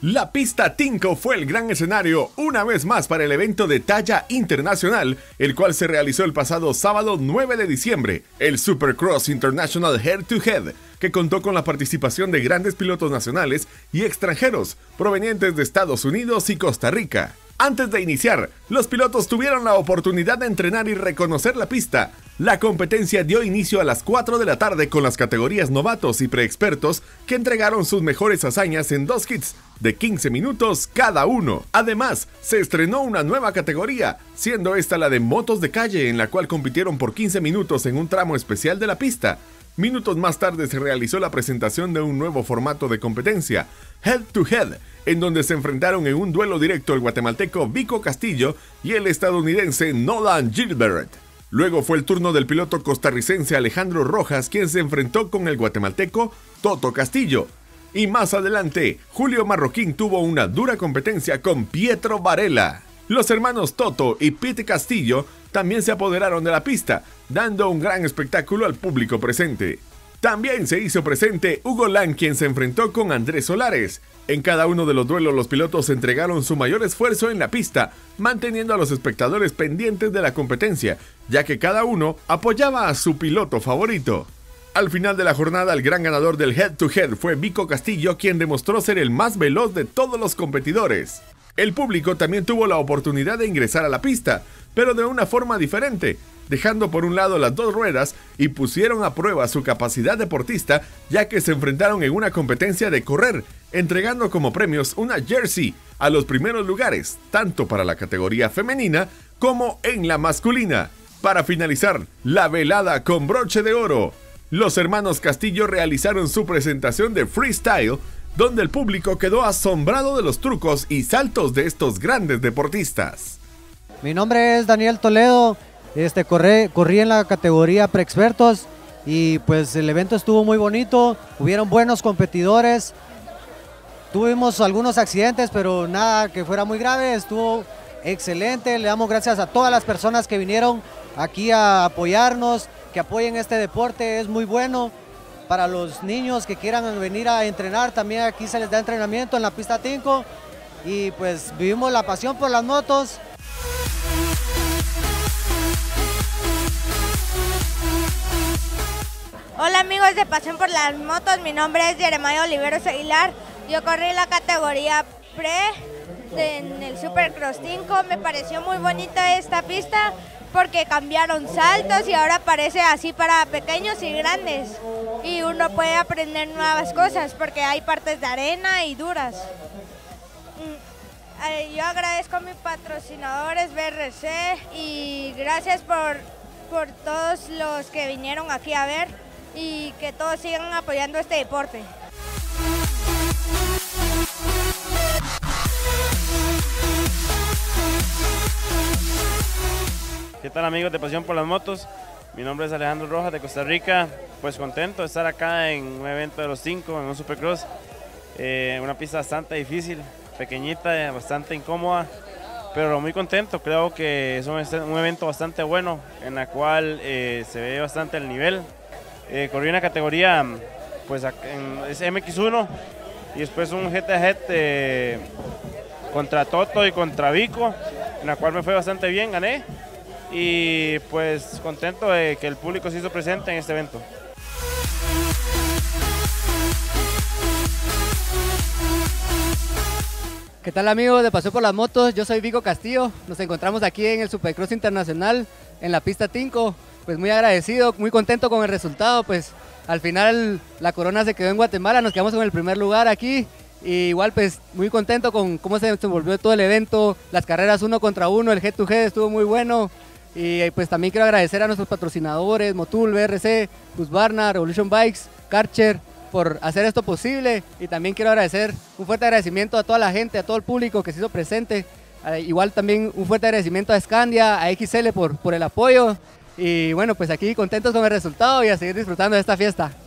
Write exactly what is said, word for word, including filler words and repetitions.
La pista Tinco fue el gran escenario una vez más para el evento de talla internacional, el cual se realizó el pasado sábado nueve de diciembre, el Supercross International Head to Head, que contó con la participación de grandes pilotos nacionales y extranjeros provenientes de Estados Unidos y Costa Rica. Antes de iniciar, los pilotos tuvieron la oportunidad de entrenar y reconocer la pista. La competencia dio inicio a las cuatro de la tarde con las categorías novatos y preexpertos que entregaron sus mejores hazañas en dos hits de quince minutos cada uno. Además, se estrenó una nueva categoría, siendo esta la de motos de calle, en la cual compitieron por quince minutos en un tramo especial de la pista. Minutos más tarde se realizó la presentación de un nuevo formato de competencia, Head to Head, en donde se enfrentaron en un duelo directo el guatemalteco Vico Castillo y el estadounidense Nolan Gilbert. Luego fue el turno del piloto costarricense Alejandro Rojas, quien se enfrentó con el guatemalteco Toto Castillo. Y más adelante, Julio Marroquín tuvo una dura competencia con Pietro Varela. Los hermanos Toto y Pete Castillo también se apoderaron de la pista, dando un gran espectáculo al público presente. También se hizo presente Hugo Lang, quien se enfrentó con Andrés Solares. En cada uno de los duelos los pilotos entregaron su mayor esfuerzo en la pista, manteniendo a los espectadores pendientes de la competencia, ya que cada uno apoyaba a su piloto favorito. Al final de la jornada, el gran ganador del Head to Head fue Vico Castillo, quien demostró ser el más veloz de todos los competidores. El público también tuvo la oportunidad de ingresar a la pista, pero de una forma diferente, dejando por un lado las dos ruedas y pusieron a prueba su capacidad deportista, ya que se enfrentaron en una competencia de correr, entregando como premios una jersey a los primeros lugares, tanto para la categoría femenina como en la masculina. Para finalizar la velada con broche de oro, los hermanos Castillo realizaron su presentación de freestyle, donde el público quedó asombrado de los trucos y saltos de estos grandes deportistas. Mi nombre es Daniel Toledo, este, corrí, corrí en la categoría preexpertos y pues el evento estuvo muy bonito, hubieron buenos competidores, tuvimos algunos accidentes pero nada que fuera muy grave, estuvo excelente. Le damos gracias a todas las personas que vinieron aquí a apoyarnos, que apoyen este deporte, es muy bueno. Para los niños que quieran venir a entrenar, también aquí se les da entrenamiento en la pista Tinco y pues vivimos la pasión por las motos. Hola amigos de Pasión por las Motos, mi nombre es Jeremiah Oliveros Aguilar, yo corrí la categoría pre de, en el Supercross Tinco, me pareció muy bonita esta pista porque cambiaron saltos y ahora parece así para pequeños y grandes y uno puede aprender nuevas cosas porque hay partes de arena y duras. Yo agradezco a mis patrocinadores B R C y gracias por, por todos los que vinieron aquí a ver y que todos sigan apoyando este deporte. ¿Qué tal amigos de Pasión por las Motos? Mi nombre es Alejandro Rojas de Costa Rica, pues contento de estar acá en un evento de los cinco, en un Supercross, eh, una pista bastante difícil, pequeñita, bastante incómoda, pero muy contento. Creo que es un, un evento bastante bueno, en la cual eh, se ve bastante el nivel. Eh, corrí una categoría, pues en, es M X uno, y después un Head to Head eh, contra Toto y contra Vico, en la cual me fue bastante bien, gané. Y pues contento de que el público se hizo presente en este evento. ¿Qué tal amigos de Pasión por las Motos? Yo soy Vico Castillo, nos encontramos aquí en el Supercross Internacional en la pista Tinco, pues muy agradecido, muy contento con el resultado, pues al final la corona se quedó en Guatemala, nos quedamos con el primer lugar aquí. Y igual pues muy contento con cómo se desenvolvió todo el evento, las carreras uno contra uno, el head to head estuvo muy bueno. Y pues también quiero agradecer a nuestros patrocinadores, Motul, B R C, Husqvarna, Revolution Bikes, Karcher, por hacer esto posible. Y también quiero agradecer, un fuerte agradecimiento a toda la gente, a todo el público que se hizo presente. Eh, igual también un fuerte agradecimiento a Scandia, a X L por, por el apoyo. Y bueno, pues aquí contentos con el resultado y a seguir disfrutando de esta fiesta.